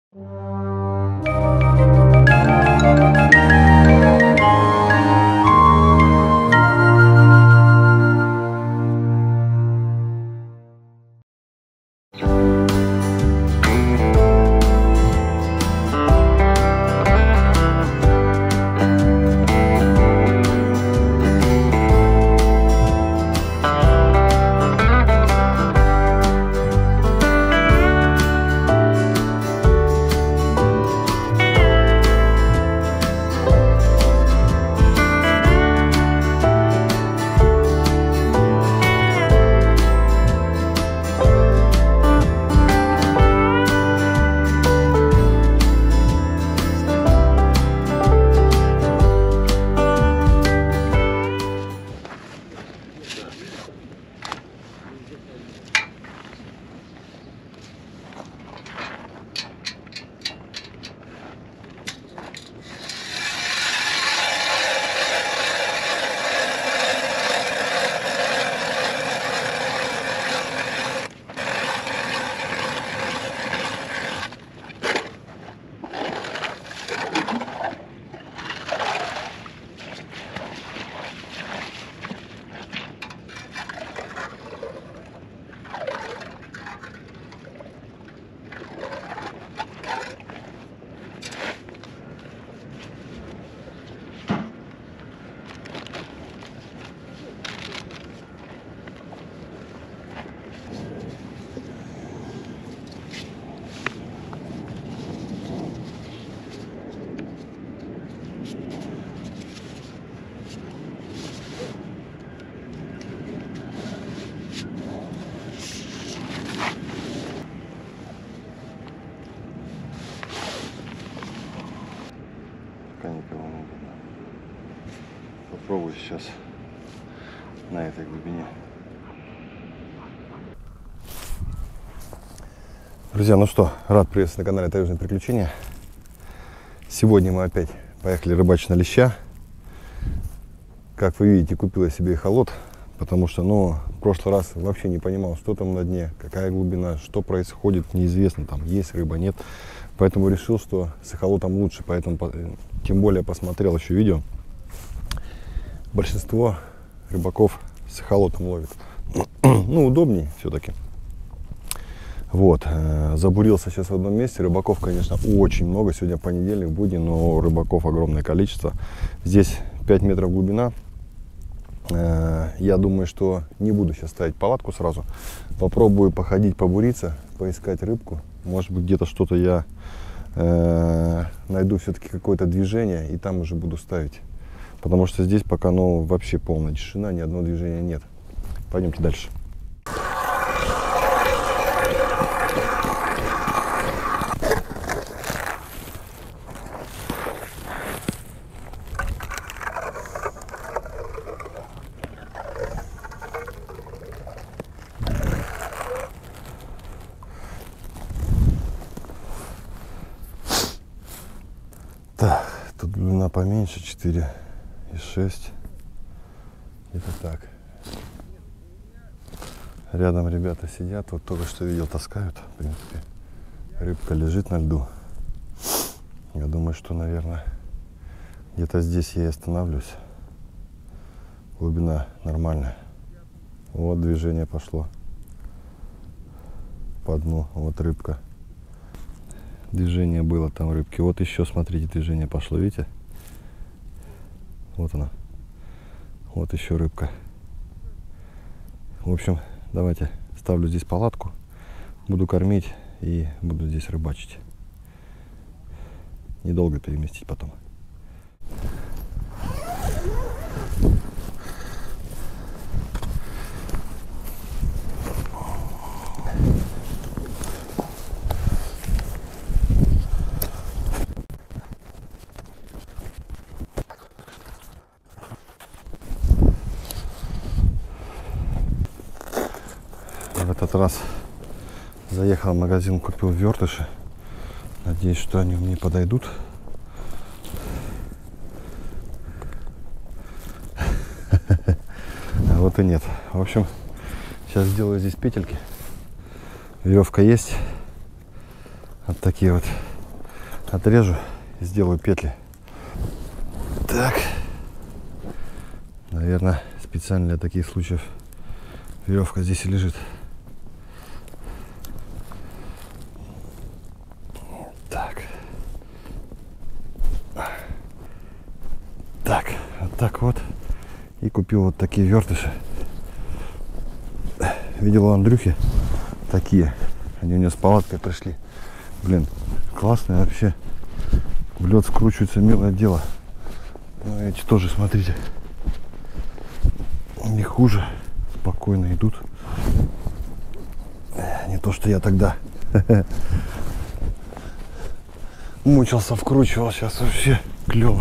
Пока никого не видно. Попробую сейчас на этой глубине. Друзья, ну что, рад приветствовать на канале Таежные приключения. Сегодня мы опять поехали рыбачить на леща. Как вы видите, купил я себе эхолот, потому что, в прошлый раз вообще не понимал, что там на дне, какая глубина, что происходит, неизвестно, там есть рыба, нет. Поэтому решил, что с эхолотом лучше, поэтому тем более посмотрел еще видео. Большинство рыбаков с эхолотом ловит. Удобнее все-таки. Вот, забурился сейчас в одном месте. Рыбаков, конечно, очень много. Сегодня понедельник, будни, но рыбаков огромное количество. Здесь 5 метров глубина. Я думаю, что не буду сейчас ставить палатку сразу. Попробую походить, побуриться, поискать рыбку. Может быть, где-то что-то я найду все-таки какое-то движение, и там уже буду ставить. Потому что здесь пока вообще полная тишина, ни одного движения нет. Пойдемте дальше. Так, тут глубина поменьше, 4,6, где-то так. Рядом ребята сидят, вот только что видел, таскают, в принципе. Рыбка лежит на льду. Я думаю, что, наверное, где-то здесь я и остановлюсь. Глубина нормальная. Вот движение пошло по дну, вот рыбка. Движение было там рыбки. Вот еще, смотрите, движение пошло, видите? Вот она. Вот еще рыбка. В общем, давайте ставлю здесь палатку. Буду кормить и буду здесь рыбачить. Недолго переместить потом. В этот раз заехал в магазин, купил вертыши. Надеюсь, что они мне подойдут. А вот и нет. В общем, сейчас сделаю здесь петельки. Веревка есть. Вот такие вот отрежу и сделаю петли. Так. Наверное, специально для таких случаев веревка здесь и лежит. Так. Так, вот так вот. И купил вот такие вертыши. Видел у Андрюхи такие. Они у него с палаткой пришли. Блин, классные вообще. В лед скручивается, милое дело. Ну, эти тоже, смотрите. Не хуже. Спокойно идут. Не то, что я тогда мучился, вкручивал. Сейчас вообще клево.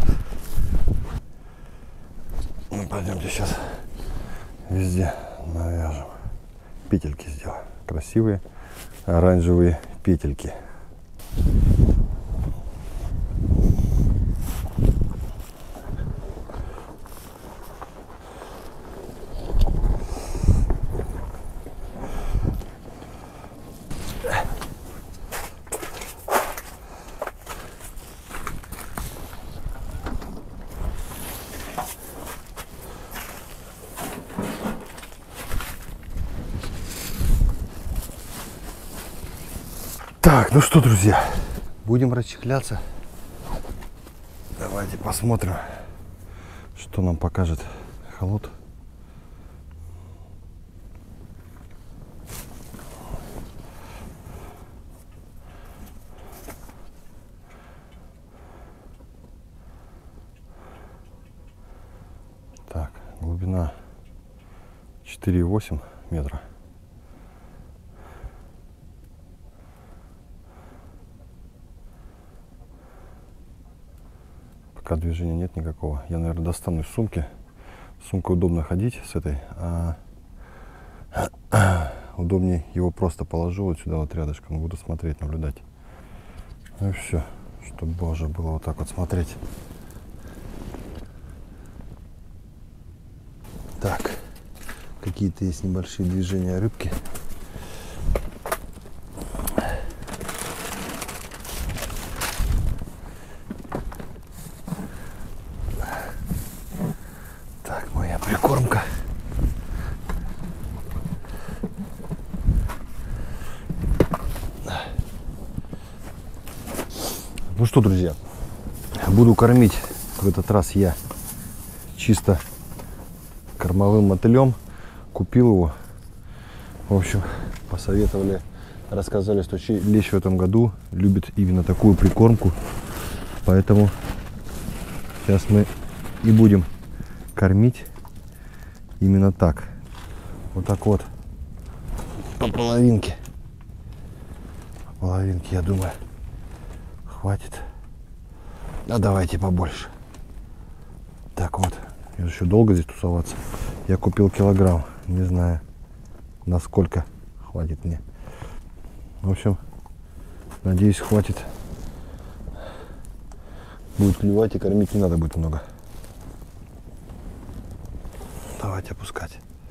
Ну, пойдемте сейчас везде навяжем. Петельки сделаем. Красивые оранжевые петельки. Так, ну что, друзья, будем расчехляться. Давайте посмотрим, что нам покажет эхолот. Так, глубина 4,8 метра. Пока движения нет никакого. Я, наверное, достану из сумки. Сумка удобно ходить с этой, а удобнее его просто положу вот сюда вот рядышком. Буду смотреть, наблюдать. Ну и все, чтобы уже было вот так вот смотреть. Так, какие-то есть небольшие движения рыбки. Прикормка. Ну что, друзья, буду кормить в этот раз я чисто кормовым мотылем. Купил его. В общем, посоветовали, рассказали, что лещ в этом году любит именно такую прикормку. Поэтому сейчас мы и будем кормить именно так. Вот так вот. По половинке. По половинке, я думаю, хватит. А давайте побольше. Так вот. Еще долго здесь тусоваться. Я купил килограмм. Не знаю, насколько хватит мне. В общем, надеюсь, хватит. Будет клевать и кормить не надо будет много. Давайте опускать.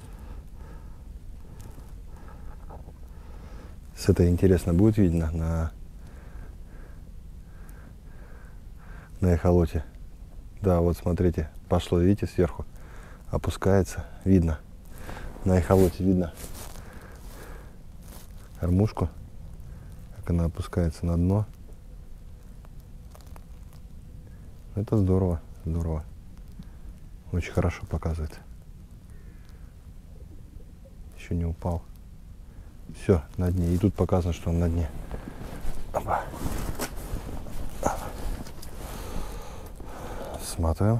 С этой интересно будет видно на эхолоте. Да, вот смотрите, пошло, видите, сверху опускается, видно. На эхолоте видно кормушку, как она опускается на дно. Это здорово, здорово. Очень хорошо показывает. Еще не упал. Все, на дне. И тут показано, что он на дне. Опа. Сматываем.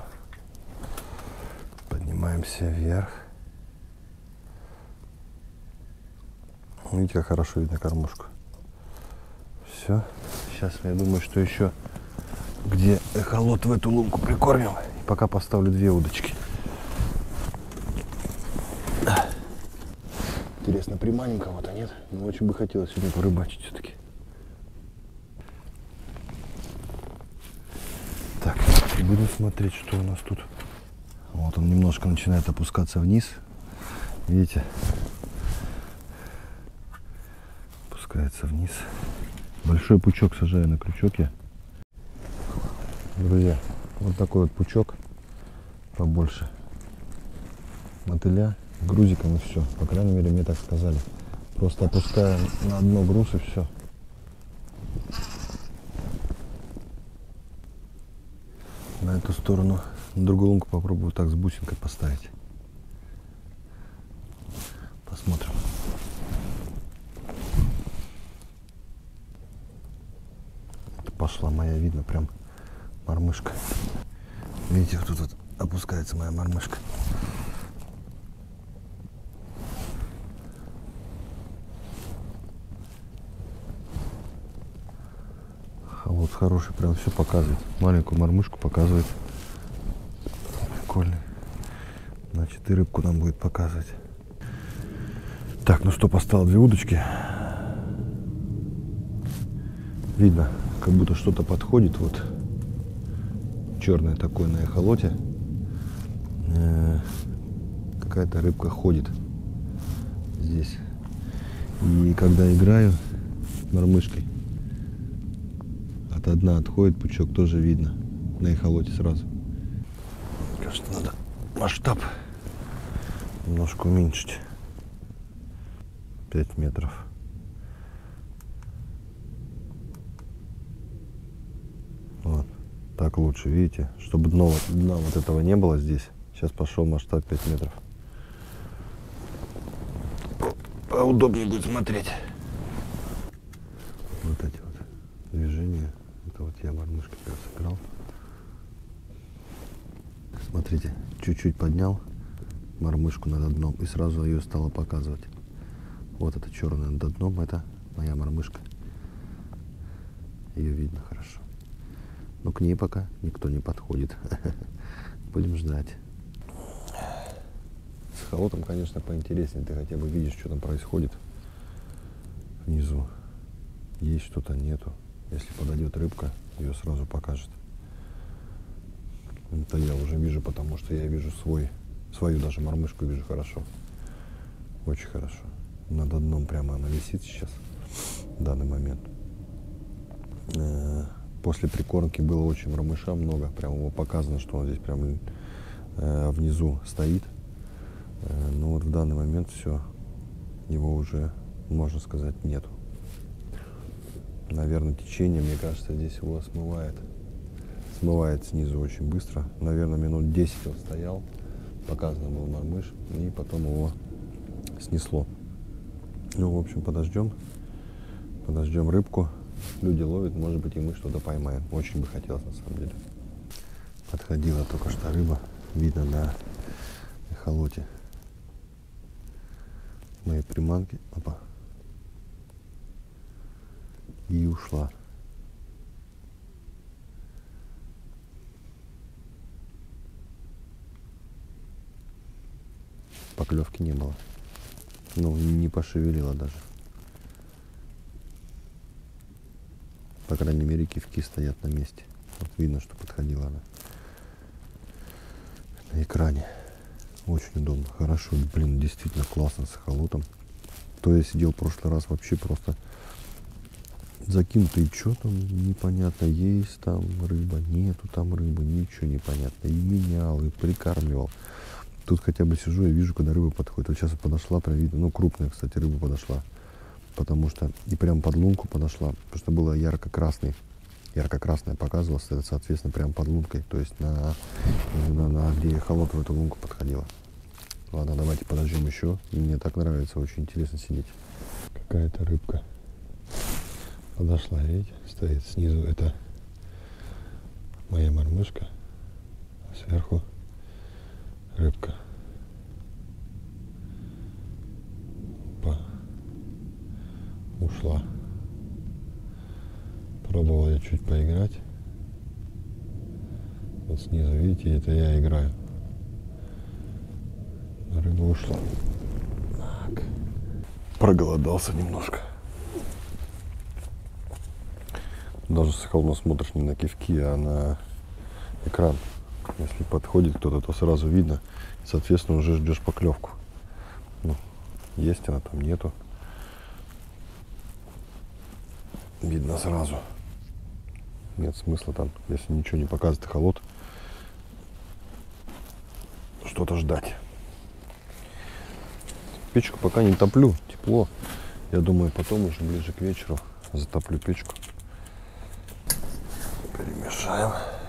Поднимаемся вверх. Видите, как хорошо видно кормушку. Все. Сейчас я думаю, что еще где эхолот в эту лунку прикормим. И пока поставлю 2 удочки. Интересно, приманим кого-то, нет? Но очень бы хотелось сегодня порыбачить все-таки. Так, будем смотреть, что у нас тут. Вот он немножко начинает опускаться вниз. Видите? Опускается вниз. Большой пучок сажаю на крючок я. Друзья, вот такой вот пучок побольше мотыля, грузиком и все. По крайней мере, мне так сказали. Просто опускаем на дно груз и все. На эту сторону, на другую лунку попробую так с бусинкой поставить. Посмотрим. Это пошла моя, видно, прям мормышка. Видите, вот тут вот опускается моя мормышка. А вот хороший, прям все показывает. Маленькую мормышку показывает. Прикольно. Значит, и рыбку нам будет показывать. Так, ну что, поставил 2 удочки. Видно, как будто что-то подходит. Вот черное такое на эхолоте. Какая-то рыбка ходит здесь. И когда играю мормышкой, от дна отходит пучок, тоже видно на эхолоте сразу. Кажется, надо масштаб немножко уменьшить. 5 метров. Вот. Так лучше, видите? Чтобы дна вот этого не было здесь. Сейчас пошел масштаб 5 метров. Поудобнее будет смотреть. Вот эти вот движения. Это вот я мормышкой сыграл. Смотрите, чуть-чуть поднял мормышку над дном и сразу ее стало показывать. Вот это черное над дном, это моя мормышка. Ее видно хорошо. Но к ней пока никто не подходит. Будем ждать. С эхолотом, конечно, поинтереснее. Ты хотя бы видишь, что там происходит внизу. Есть что-то, нету. Если подойдет рыбка, ее сразу покажет. Это я уже вижу, потому что я вижу свою даже мормышку вижу хорошо. Очень хорошо. Над дном прямо она висит сейчас, в данный момент. После прикормки было очень мормыша много. Прямо его показано, что он здесь прямо внизу стоит. Но вот в данный момент все, его уже, можно сказать, нету. Наверное, течение, мне кажется, здесь его смывает. Смывает снизу очень быстро. Наверное, минут 10 он стоял. Показано был мормыш. И потом его снесло. Ну, в общем, подождем. Подождем рыбку. Люди ловят, может быть, и мы что-то поймаем. Очень бы хотелось, на самом деле. Подходила только что рыба. Видно на эхолоте. Мои приманки. Опа. И ушла. Поклевки не было. Ну, не пошевелила даже. По крайней мере, кивки стоят на месте. Вот видно, что подходила она на экране. Очень удобно. Хорошо. Блин, действительно классно с эхолотом. То я сидел в прошлый раз вообще просто закинутый, что там непонятно, есть там рыба, нету там рыбы, ничего непонятно. И менял, и прикармливал. Тут хотя бы сижу и вижу, когда рыба подходит. Вот сейчас подошла, прям видно, ну крупная, кстати, рыба подошла. Потому что и прям под лунку подошла, потому что было ярко-красная показывалась, это, соответственно, прям под лункой, то есть на где эхолот в эту лунку подходила. Ладно, давайте подождем еще. Мне так нравится, очень интересно сидеть. Какая-то рыбка подошла, видите, стоит снизу. Это моя мормышка, а сверху рыбка. Ушла. Пробовал я чуть поиграть. Вот снизу, видите, это я играю. Рыба ушла. Так. Проголодался немножко. Даже с эхолота смотришь не на кивки, а на экран. Если подходит кто-то, то сразу видно. Соответственно, уже ждешь поклевку. Ну, есть она там, нету. Видно сразу. нет смысла там, если ничего не показывает эхолот, что-то ждать. Печку пока не топлю, тепло. Я думаю, потом уже ближе к вечеру затоплю печку. Перемешаем.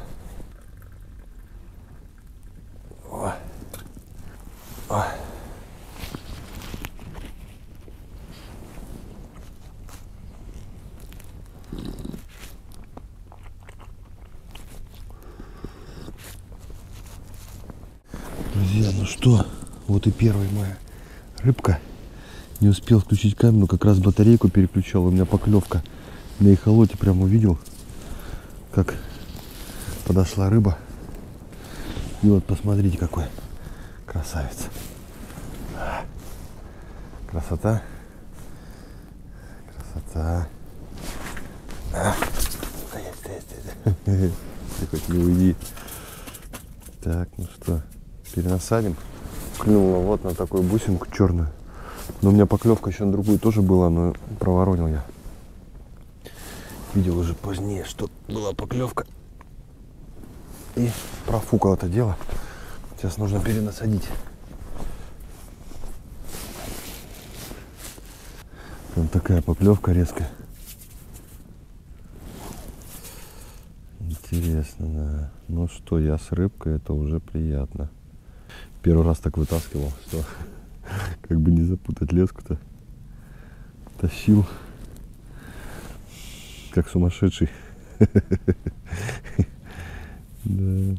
Ой. Ой. Друзья, ну что, вот и первая моя рыбка. Не успел включить камеру, как раз батарейку переключал. У меня поклевка на эхолоте, прям увидел, как подошла рыба. И вот посмотрите, какой красавец. Красота. Красота. Стоять. Ты хоть не уйди. Так, ну что, перенасадим. Клюнула вот на такую бусинку черную. Но у меня поклевка еще на другую тоже была, но проворонил я. Видел уже позднее, что была поклевка. И профукал это дело. Сейчас нужно перенасадить. Вот такая поклевка резкая. Интересно, да. Ну что, я с рыбкой, это уже приятно. Первый раз так вытаскивал, что как бы не запутать леску-то. Тащил. Как сумасшедший. Да.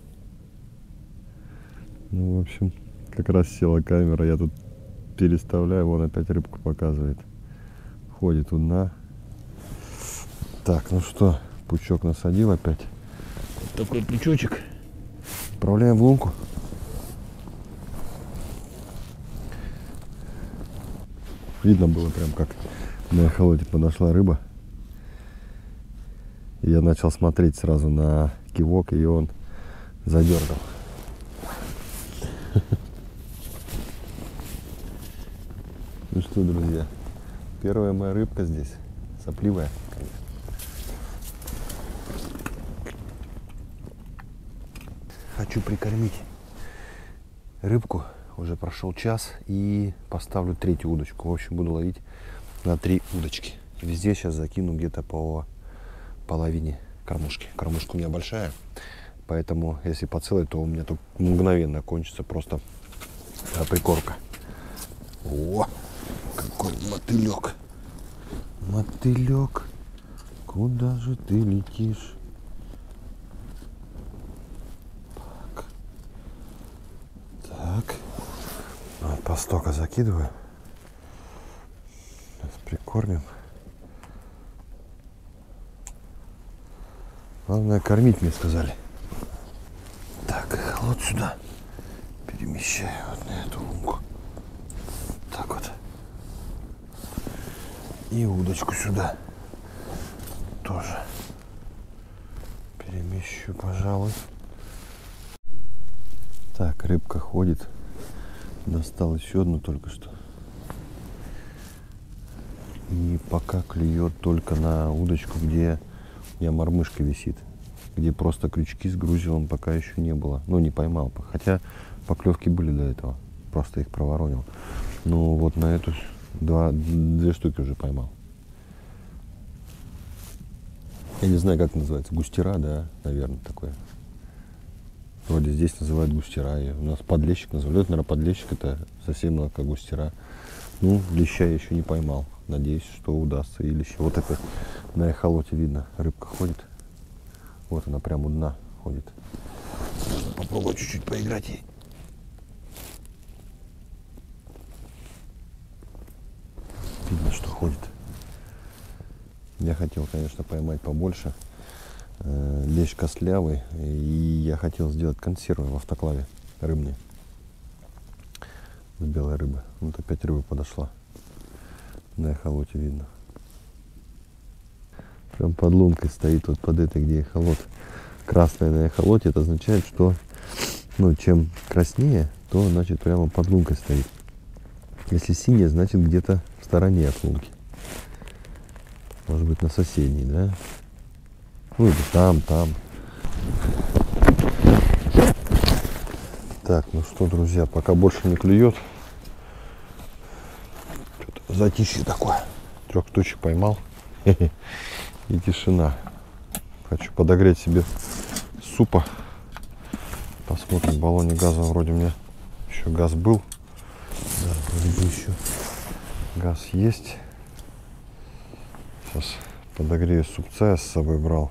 Ну, в общем, как раз села камера, я тут переставляю, вон опять рыбку показывает. Ходит у дна. Так, ну что, пучок насадил опять. Вот такой пучочек. Отправляем в лунку. Видно было прям, как на эхолоте подошла рыба. И я начал смотреть сразу на кивок, и он задергал. Ну что, друзья, первая моя рыбка здесь, сопливая, конечно. Хочу прикормить рыбку, уже прошел час, и поставлю третью удочку. В общем, буду ловить на 3 удочки. Везде сейчас закину где-то по половине кормушки. Кормушка у меня большая, поэтому если по целой, то у меня тут мгновенно кончится просто прикормка. О, какой мотылек! Мотылек, куда же ты летишь? Так, вот по стока закидываю. Сейчас прикормим. Главное кормить, мне сказали. Так, вот сюда перемещаю вот на эту лунку. Так вот. И удочку сюда тоже перемещу, пожалуй. Так, рыбка ходит. Достал еще одну только что. И пока клюет только на удочку, где у меня мормышка висит. Где просто крючки с грузилом пока еще не было. Ну, не поймал. Хотя поклевки были до этого. Просто их проворонил. Ну, вот на эту 2 штуки уже поймал. Я не знаю, как называется. Густера, да, наверное, такое. Вроде здесь называют густера. И у нас подлещик называют. Наверное, подлещик это совсем как густера. Ну, леща я еще не поймал. Надеюсь, что удастся. И леща. Вот опять на эхолоте видно. Рыбка ходит. Вот она прямо у дна ходит. Можно попробовать чуть-чуть поиграть ей. Видно, что ходит. Я хотел, конечно, поймать побольше. Лещ костлявый. И я хотел сделать консервы в автоклаве рыбные. С белой рыбы. Вот опять рыба подошла. На эхолоте видно. Прям под лункой стоит, вот под этой, где эхолот. Красная на эхолоте, это означает, что ну, чем краснее, то значит прямо под лункой стоит. Если синяя, значит где-то в стороне от лунки. Может быть на соседней, да? Ну или там. Так, ну что, друзья, пока больше не клюет. Затишье такое. 3 штучек поймал. И тишина. Хочу подогреть себе супа. Посмотрим, в баллоне газа вроде у меня еще газ был. Да, вроде бы еще газ есть. Сейчас подогрею супца, я с собой брал.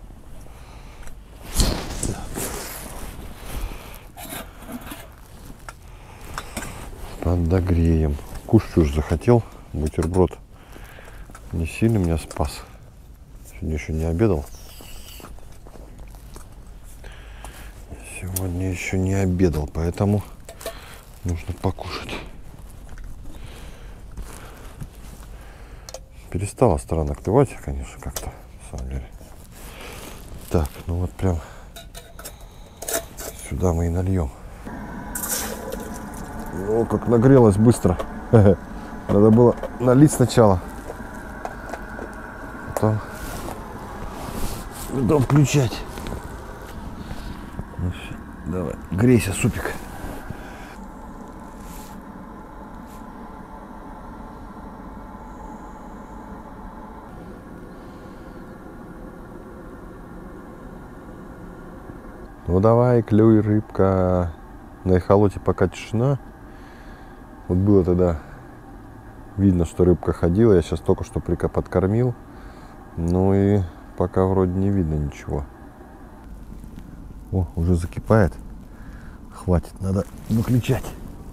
Подогреем. Кушать уж захотел. Бутерброд не сильно меня спас. Сегодня еще не обедал. Сегодня еще не обедал, поэтому нужно покушать. Перестала странно клевать, конечно, как-то, на самом деле. Так, ну вот прям сюда мы и нальем. О, как нагрелось быстро. Надо было налить сначала. Потом включать. Ну, давай, грейся, супик. Ну давай, клюй, рыбка. На эхолоте пока тишина. Вот было тогда видно, что рыбка ходила. Я сейчас только что подкормил. Ну и пока вроде не видно ничего. О, уже закипает. Хватит, надо выключать.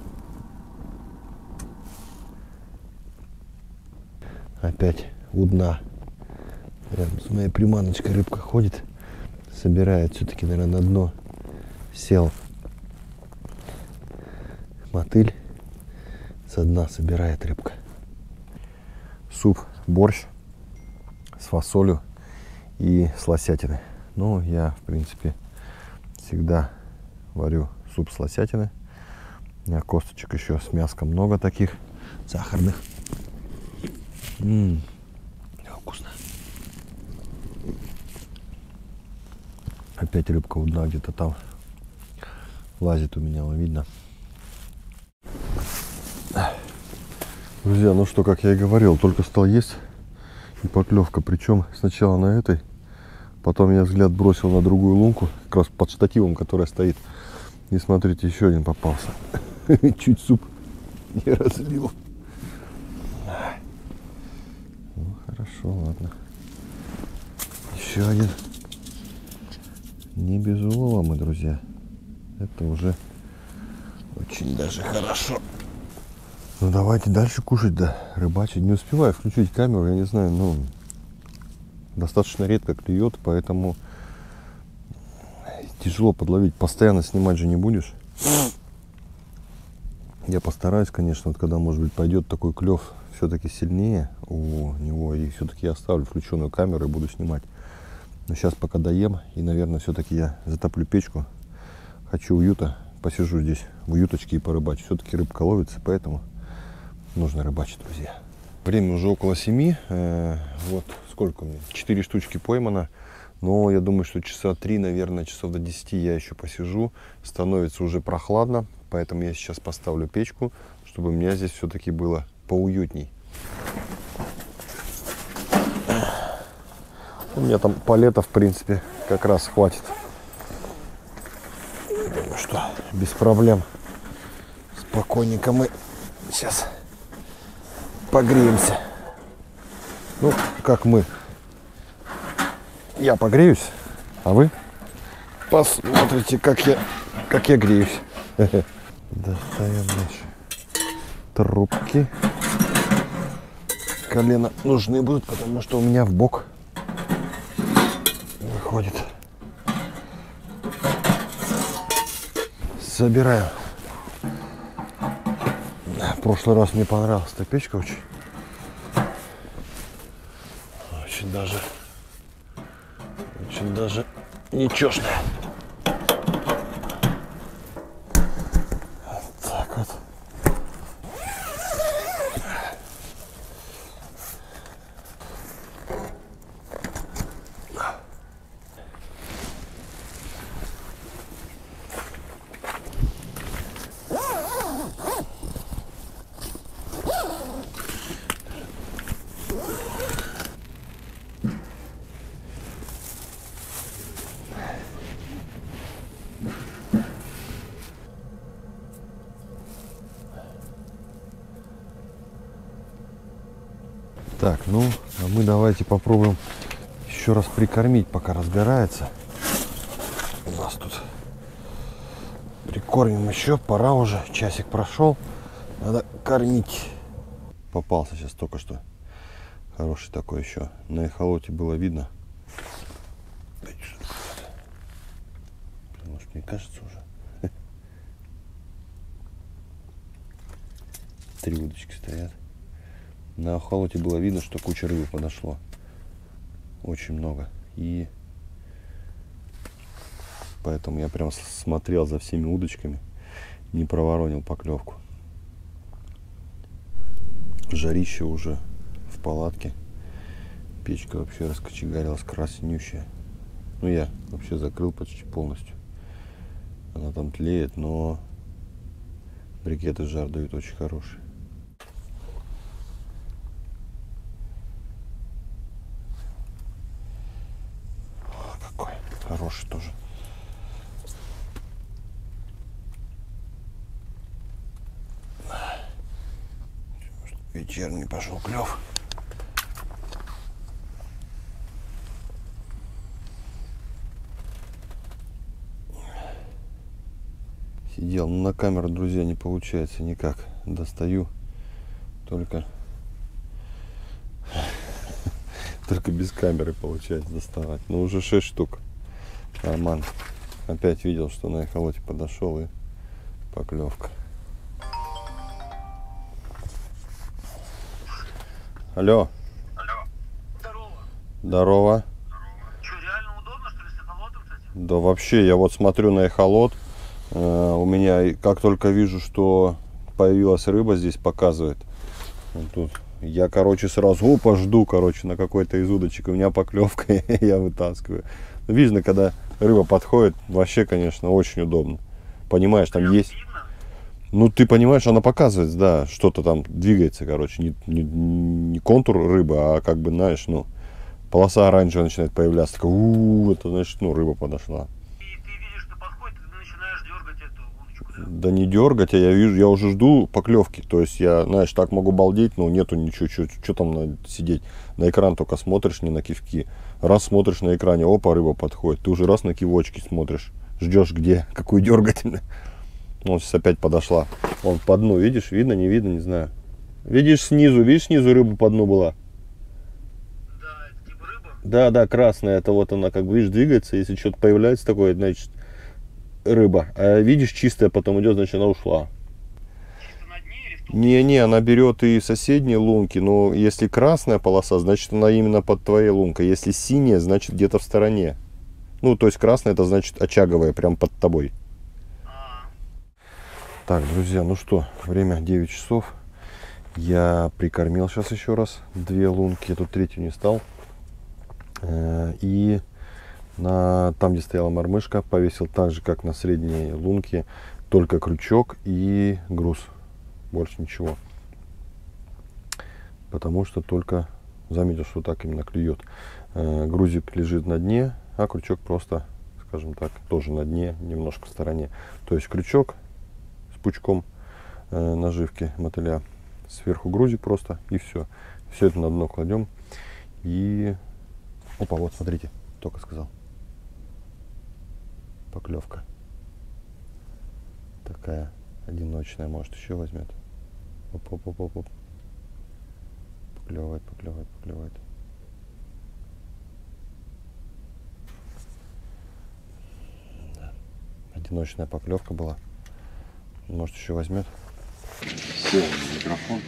Опять у дна. Рядом с моей приманочкой рыбка ходит. Собирает все-таки, наверное, на дно. Сел мотыль. Со дна собирает рыбка. Суп, борщ с фасолью и с лосятиной. Ну, я, в принципе, всегда варю суп с лосятиной. У меня косточек еще с мяском много таких сахарных. Вкусно. Опять рыбка у дна где-то там лазит у меня, видно. Друзья, ну что, как я и говорил, только стал есть и поклевка. Причем сначала на этой, потом я взгляд бросил на другую лунку, как раз под штативом, которая стоит. И смотрите, еще один попался. Чуть суп не разлил. Ну, хорошо, ладно. Еще один. Не без улова мы, друзья. Это уже очень даже хорошо. Ну давайте дальше кушать, да, рыбачить. Не успеваю включить камеру, я не знаю, ну, достаточно редко клюет, поэтому тяжело подловить. Постоянно снимать же не будешь. Я постараюсь, конечно, вот когда, может быть, пойдет такой клев все-таки сильнее у него, и все-таки я оставлю включенную камеру и буду снимать. Но сейчас пока доем, и, наверное, все-таки я затоплю печку. Хочу уюта, посижу здесь в уюточке и порыбачу. Все-таки рыбка ловится, поэтому нужно рыбачить, друзья. Время уже около 7. Вот сколько у меня? 4 штучки поймано. Но я думаю, что часа 3, наверное, часов до 10 я еще посижу. Становится уже прохладно, поэтому я сейчас поставлю печку, чтобы у меня здесь все-таки было поуютней. У меня там палета, в принципе, как раз хватит. Думаю, что без проблем. Спокойненько мы сейчас погреемся. Ну, как мы. Я погреюсь, а вы посмотрите, как я греюсь. Достаем наши трубки. Колено нужны будут, потому что у меня в бок выходит. Собираем. В прошлый раз мне понравилась эта печка очень. Очень даже ничешная. Так вот. Так, ну, а мы давайте попробуем еще раз прикормить, пока разгорается. У нас тут прикормим еще, пора уже, часик прошел, надо кормить. Попался сейчас только что хороший такой еще, на эхолоте было видно. Может, мне кажется уже. 3 удочки стоят. На эхолоте было видно, что куча рыбы подошло. Очень много. И поэтому я прям смотрел за всеми удочками, не проворонил поклевку. Жарище уже в палатке. Печка вообще раскочегарилась, краснющая. Ну, я вообще закрыл почти полностью. Она там тлеет, но брикеты жар дают очень хороший. Какой хороший тоже. Вечерний пошел клев. Сидел, но на камеру, друзья, не получается никак. Достаю только без камеры получается доставать. Но уже 6 штук. Нормально. Опять видел, что на эхолоте подошел, и поклевка. Алло. Алло. Здорово. Здорово. Что, реально удобно, что ли, с эхолотом, кстати? Да вообще, я вот смотрю на эхолот. У меня, как только вижу, что появилась рыба, здесь показывает. Вот тут. Я, короче, сразу жду, короче, на какой-то из удочек. У меня поклевка, я вытаскиваю. Видно, когда рыба подходит, вообще, конечно, очень удобно. Понимаешь, там есть... Видно? Ну, ты понимаешь, она показывает, да, что-то там двигается, короче. Не контур рыбы, а как бы, знаешь, ну, полоса оранжевая начинает появляться. Такая, это значит, ну, рыба подошла. И ты видишь, что подходит, и ты начинаешь дергать эту удочку, да? Да не дергать, а я вижу, я уже жду поклевки. То есть я, знаешь, так могу балдеть, но нету ничего, что там сидеть. На экран только смотришь, не на кивки. Раз смотришь на экране, опа, рыба подходит. Ты уже раз на кивочки смотришь, ждешь где, какую дергательную. Вот сейчас опять подошла. Вон по дну, видишь, видно, не видно, не знаю. Видишь снизу рыба по дну была? Да, это типа рыба? Да, да, красная, это вот она, как бы, видишь, двигается. Если что-то появляется такое, значит, рыба. А видишь, чистая потом идет, значит, она ушла. Чисто на дне или в том? Не, она берет и соседние лунки, но если красная полоса, значит, она именно под твоей лункой. Если синяя, значит, где-то в стороне. Ну, то есть красная, это значит очаговая, прям под тобой. Так, друзья, ну что, время 9 часов. Я прикормил сейчас еще раз 2 лунки, эту третью не стал. И там, где стояла мормышка, повесил так же, как на средней лунке, только крючок и груз. Больше ничего. Потому что только заметил, что так именно клюет. Грузик лежит на дне, а крючок просто, скажем так, тоже на дне, немножко в стороне. То есть крючок с пучком наживки мотыля, сверху грузик просто, и все. Все это на дно кладем. И опа, вот смотрите, только сказал. Поклевка. Такая одиночная, может, еще возьмет. Оп-оп-оп-оп. Поклевывает. Да. Одиночная поклевка была. Может, еще возьмет. Все, микрофон.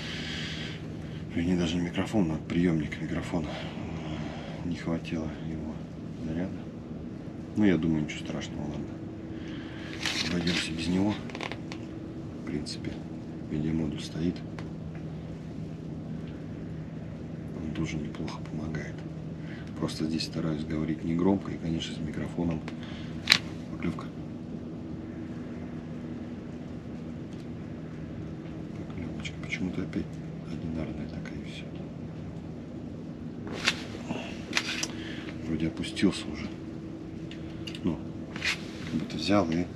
Не даже не микрофон, а приемник микрофона. Не хватило его заряда. Ну, я думаю, ничего страшного, ладно. Обойдемся без него. В принципе, медиамодуль стоит. Он тоже неплохо помогает. Просто здесь стараюсь говорить не громко и, конечно, с микрофоном. Поклевка. Поклевочка. Почему-то опять одинарная такая, и все. Вроде опустился уже. Ну, как будто взял и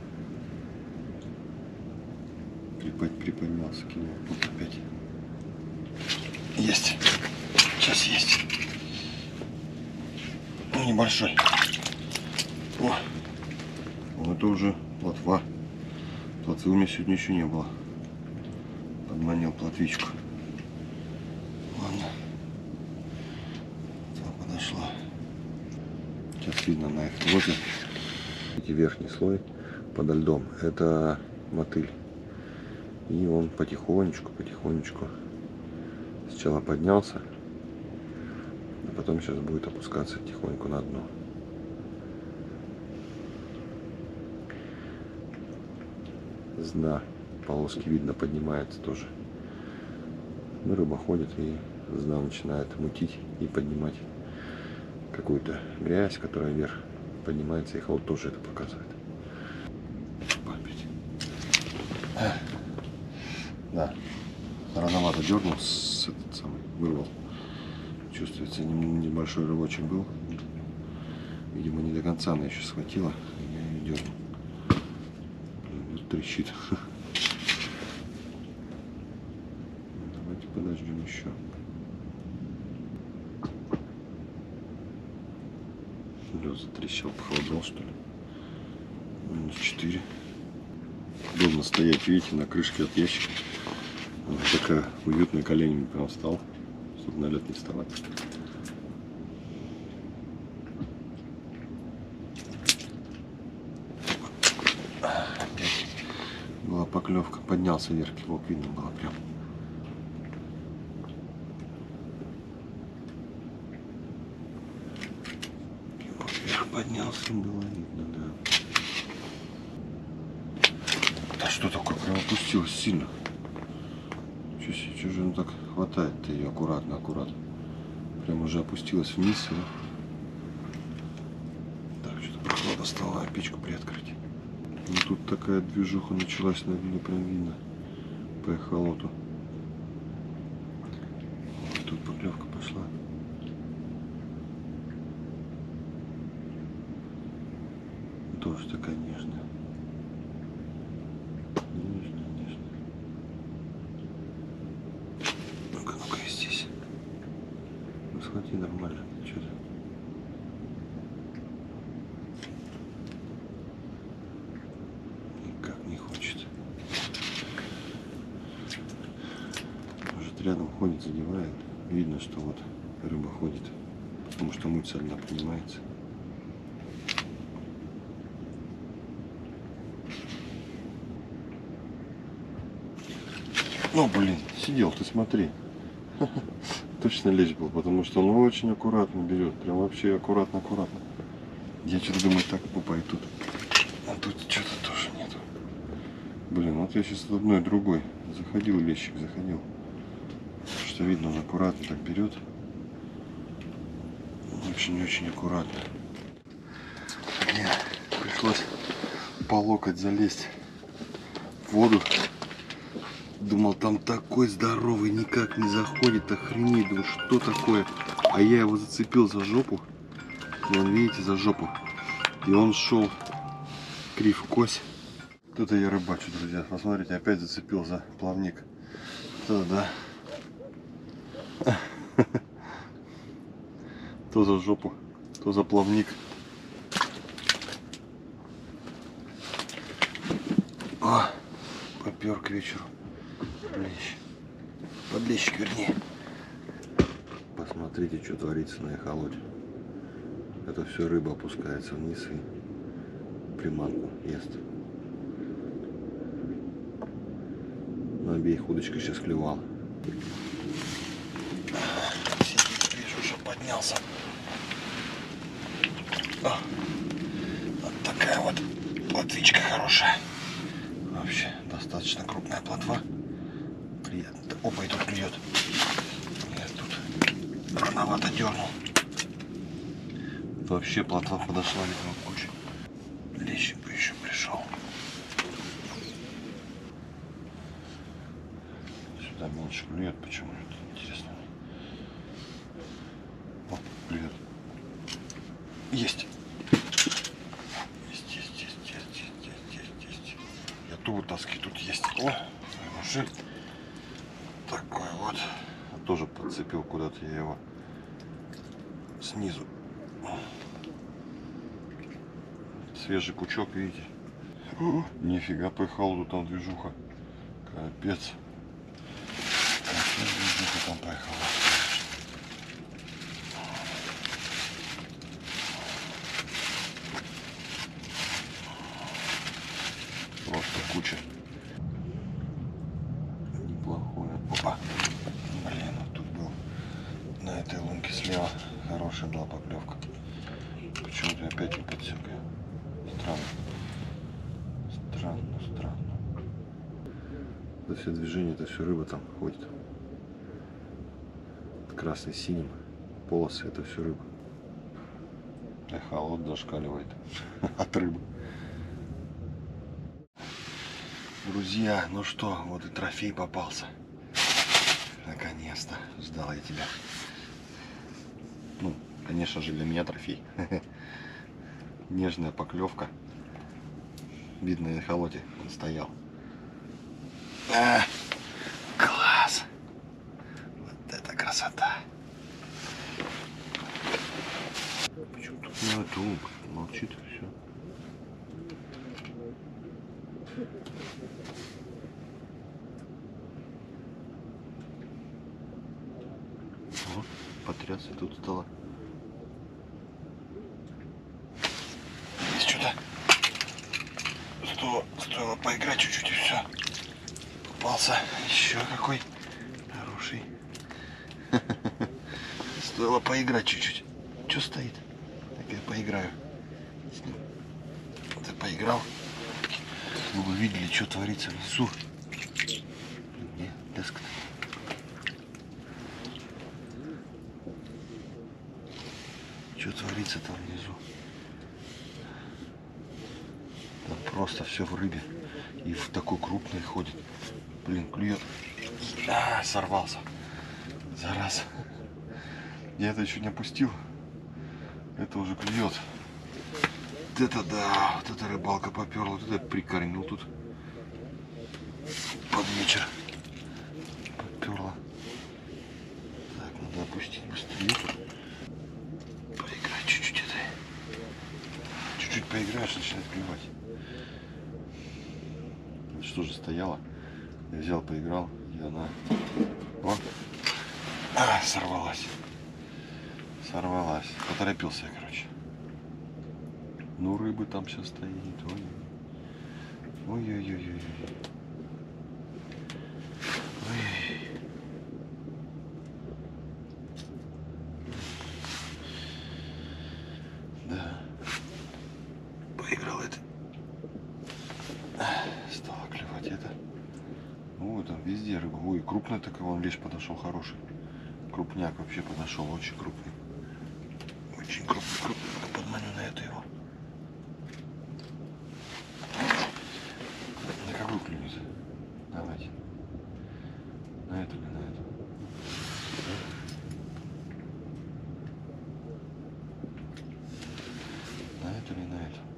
приподнялся, кинул. Вот опять. Есть. Сейчас есть. Небольшой. О, это уже плотва. Плотвы у меня сегодня еще не было. Подманил плотвичку. Ладно. Плотва подошла. Сейчас видно на их лозе. Эти верхний слой подо льдом. Это мотыль. И он потихонечку сначала поднялся, а потом сейчас будет опускаться тихоньку на дно. С дна полоски видно, поднимается тоже. Ну, рыба ходит и с дна начинает мутить и поднимать какую-то грязь, которая вверх поднимается, и холод тоже это показывает. Да, рановато дернул, вырвал. Чувствуется, небольшой рывочек был. Видимо, не до конца она еще схватила, и я ее дернул. Блин, трещит. Давайте подождем еще. Лед затрещал, похолодал, что ли. -4. Удобно стоять, видите, на крышке от ящика. Вот такая уютная, коленями прям встал, чтобы на лед не вставать. Опять была поклевка, поднялся вверх, кивок видно было прям. Кивок вверх поднялся, было видно, да. Да что такое, прям опустилось сильно. Что же он так хватает-то ее аккуратно. Прям уже опустилась вниз. Да? Так, что-то прохладно стало, а печку приоткрыть. Ну, тут такая движуха началась, на видно, прям видно по эхолоту. Вот тут поклевка пошла. Тоже такая нежная. Схвати нормально, что-то. Никак не хочет. Может, рядом ходит, задевает. Видно, что вот рыба ходит, потому что муть со льда поднимается. Ну, блин, сидел, ты смотри. Точно лещ был, потому что он очень аккуратно берет, прям вообще аккуратно. Я что-то думаю, так попай тут. А тут что-то тоже нету. Блин, вот я сейчас одной другой заходил, лещик заходил. Что видно, он аккуратно так берет. Очень аккуратно. Мне пришлось по локоть залезть в воду. Думал, там такой здоровый, никак не заходит, охренеть, думаю, что такое. А я его зацепил за жопу. Вон, видите, за жопу. И он шел крив-кось. Тут я рыбачу, друзья. Посмотрите, опять зацепил за плавник. То да. То за жопу, то за плавник. О, попер к вечеру. Подлещик, вернее. Посмотрите, что творится на эхолоте. Это все рыба опускается вниз и приманку ест. На обеих удочка сейчас клевала. Вижу, что поднялся. О, вот такая вот плотвичка хорошая. Вообще достаточно крупная плотва. Приятно. Опа, и тут клюет. Я тут рановато дернул. Вообще плотва подошла, видимо, к куче. Лещик бы еще пришел. Сюда меньше клюет, почему это интересно. О, клюет. Есть. Есть. Я ту таски тут есть. О, мужик. Такой вот. Тоже по я его снизу. Свежий пучок, видите? О, нифига поехал, тут там движуха. Капец. Капец, движуха там поехала. Просто куча. Неплохое. Опа. Блин, вот тут был на этой лунке слева хорошая была поклевка. Почему-то опять не подсек ее. Странно. Странно. Это все движение, это все рыба там ходит. Красный синим. Полосы, это все рыба. Эхолот зашкаливает от рыбы. Друзья, ну что, вот и трофей попался. Наконец-то. Ждал я тебя. Ну, конечно же, для меня трофей. Нежная поклевка. Видно, на эхолоте он стоял. Класс! Вот это красота! Почему тут молчит и все? Вот, потряс и тут стало. Есть что-то. Стоило поиграть чуть-чуть и все. Попался еще какой хороший. Стоило поиграть чуть-чуть. Что стоит? Так я поиграю с ним. Ты поиграл? Вы бы видели, что творится внизу. Где леска-то? Что творится там внизу? Там просто все в рыбе. И в такой крупный ходит. Блин, клюет. Сорвался. Зараза. Я это еще не опустил. Это уже клюет. Вот это да, вот эта рыбалка поперла. Вот это прикормил тут. Под вечер. Поперла. Так, надо опустить быстрее. Поиграть чуть-чуть это. Чуть-чуть поиграешь, начинает клевать. Что же стояла? Я взял, поиграл, и она... О! Сорвалась. Сорвалась. Поторопился я, короче. Ну, рыбы там сейчас стоит. Ой. Ой-ой-ой-ой. Ой. Да. Поиграл это. Стало клевать это. Ой, там везде рыба. Ой, крупный такой вон лещ подошел, хороший. Крупняк вообще подошел, очень крупный. Очень крупный. Подманю на это его. На какой клюнет? Давайте. На эту или на эту? На эту или на эту?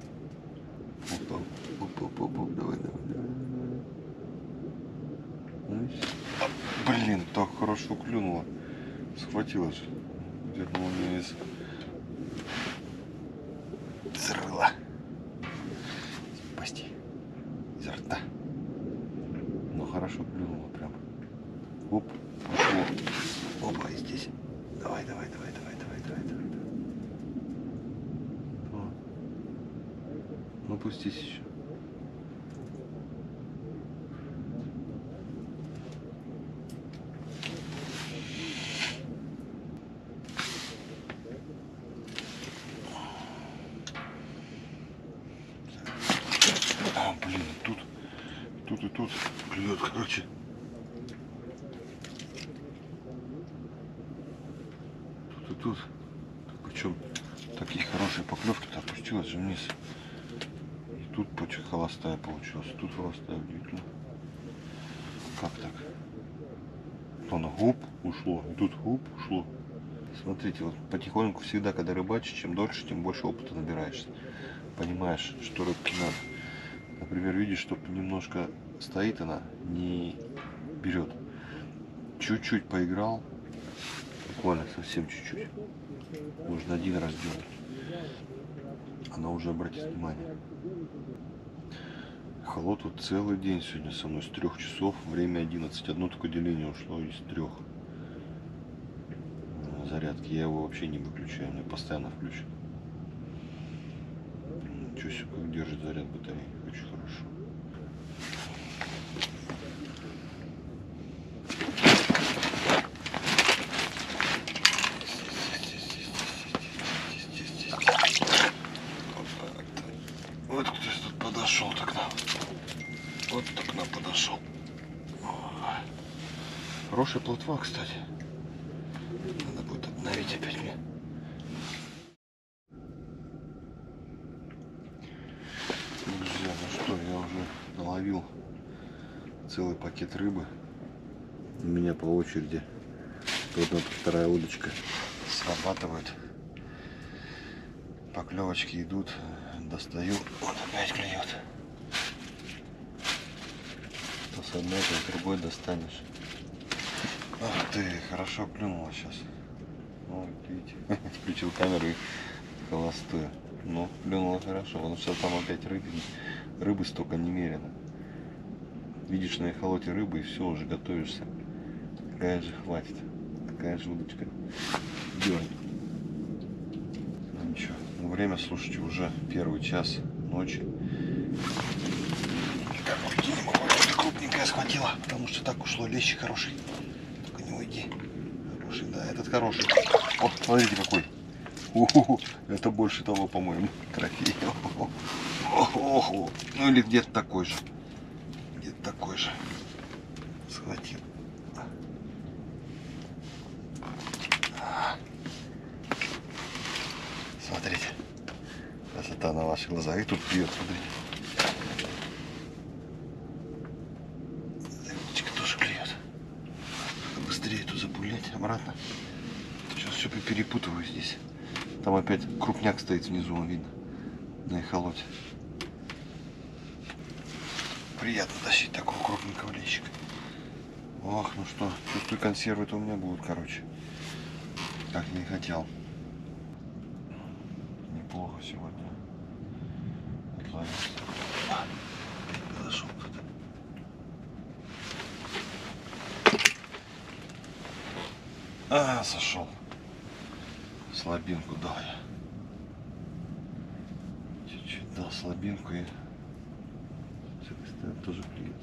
Оп, давай. Блин, так хорошо клюнуло. Схватила же. Дернула меня из рыла. Спасти. Из рта. Ну хорошо клюнуло прям. Оп, пошло. Опа, и здесь. Давай. Ну пустись еще. Блин, тут клюет, короче. Тут. Причем такие хорошие поклевки-то опустилась же вниз. И тут почти холостая получилась. Тут холостая, удивительно. Как так? Он гоп ушло, и тут гоп ушло. Смотрите, вот потихоньку всегда, когда рыбачишь, чем дольше, тем больше опыта набираешься. Понимаешь, что рыбке надо. Например, видишь, что немножко стоит, она не берет. Чуть-чуть поиграл, Буквально совсем чуть-чуть. Можно один раз делать. Она уже обратит внимание. Эхолот вот целый день сегодня со мной с 3 часов, время 11. Одно только деление ушло из 3 зарядки. Я его вообще не выключаю, у меня постоянно включен. Ничего себе, как держит заряд батареи, очень хорошо. Вот кто-то тут подошел так к нам. Вот так к нам подошел. Хорошая плотва, кстати. Надо будет обновить опять мне. Друзья, ну что, я уже наловил целый пакет рыбы. У меня по очереди то одна, то вторая удочка срабатывает. Поклевочки идут. Достаю. Вот опять клюет. То с одной, то с другой достанешь. Ах ты, хорошо клюнула сейчас. Ну, видите, включил камеру и холостую. Ну, клюнула хорошо, потому что там опять рыбы столько немерено. Видишь на эхолоте рыбы и все, уже готовишься. Такая же хватит. Такая же удочка. Дёрнь. Ну ничего. Ну, время, слушайте, уже 1 час ночи. Никак уйти не могу. Что-то крупненькое схватила, потому что так ушло. Лещик хороший. Только не уйди. Хороший, да, этот хороший. О, смотрите какой. Это больше того, по-моему, трофей. Ну или где-то такой же. Где-то такой же. Схватил. Смотрите. Красота на ваших глазах. И тут клюет, смотрите. Удочка тоже клюет. Надо быстрее тут запулять обратно. Сейчас все перепутываю здесь. Там опять крупняк стоит внизу, он видно. На эхолоте. Приятно тащить такого крупненького лещика. Ох, ну что, чувствую, консервы-то у меня будут, короче. Как я и хотел. Неплохо сегодня. Зашел тут. Сошел. Слабинку дал я. Чуть-чуть дал слабинку и с этой стороны тоже клюет.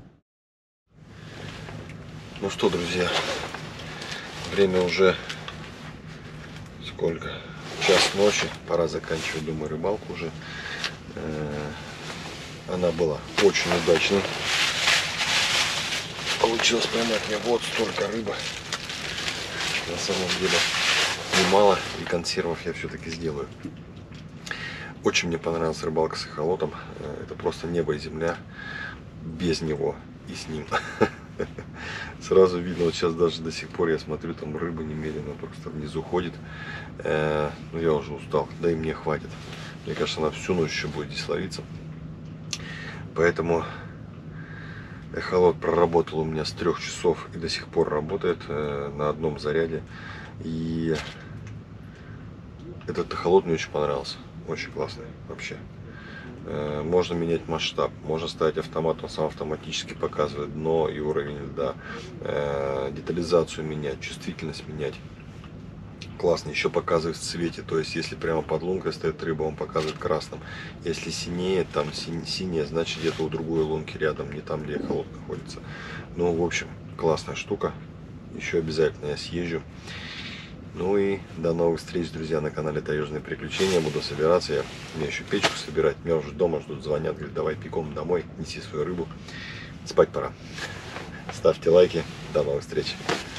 Ну что, друзья, время уже сколько? 1 час ночи, пора заканчивать, думаю, рыбалку уже. Она была очень удачной. Получилось поймать мне вот столько рыбы. На самом деле немало, и консервов я все-таки сделаю. Очень мне понравилась рыбалка с эхолотом. Это просто небо и земля без него и с ним. Сразу видно, вот сейчас даже до сих пор я смотрю, там рыба немерено просто внизу ходит. Ну я уже устал, да и мне хватит. Мне кажется, она всю ночь еще будет здесь ловиться. Поэтому эхолот проработал у меня с 3 часов и до сих пор работает на одном заряде. И этот эхолот мне очень понравился. Очень классный вообще. Можно менять масштаб, можно ставить автомат, он сам автоматически показывает дно и уровень льда, детализацию менять, чувствительность менять. Классно, еще показывает в цвете, то есть если прямо под лункой стоит рыба, он показывает красным. Если синее, там синее, значит где-то у другой лунки рядом, не там, где эхолот находится. Ну, в общем, классная штука, еще обязательно я съезжу. Ну и до новых встреч, друзья, на канале Таежные Приключения. Буду собираться, мне еще печку собирать. Меня уже дома ждут, звонят, говорят, давай пеком домой, неси свою рыбу. Спать пора. Ставьте лайки. До новых встреч.